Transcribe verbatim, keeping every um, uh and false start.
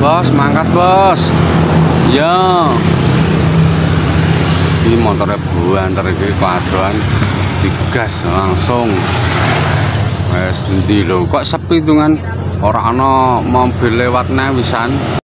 Bos, mangkat bos. Ya. Ini motornya buanter iki padoan digas langsung. Wes endi lho kok sepi tuh kan ora ana mobil lewat nah wisan.